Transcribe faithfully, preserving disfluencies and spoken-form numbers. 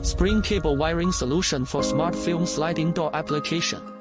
Spring cable wiring solution for smart film sliding door application.